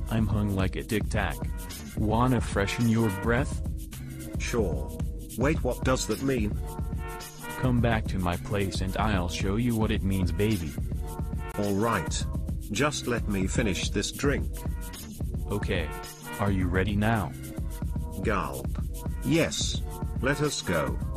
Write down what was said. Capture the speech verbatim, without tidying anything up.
I'm hung like a tic-tac. Wanna freshen your breath? Sure. Wait, what does that mean? Come back to my place and I'll show you what it means, baby. Alright. Just let me finish this drink. Okay. Are you ready now? Gulp. Yes. Let us go.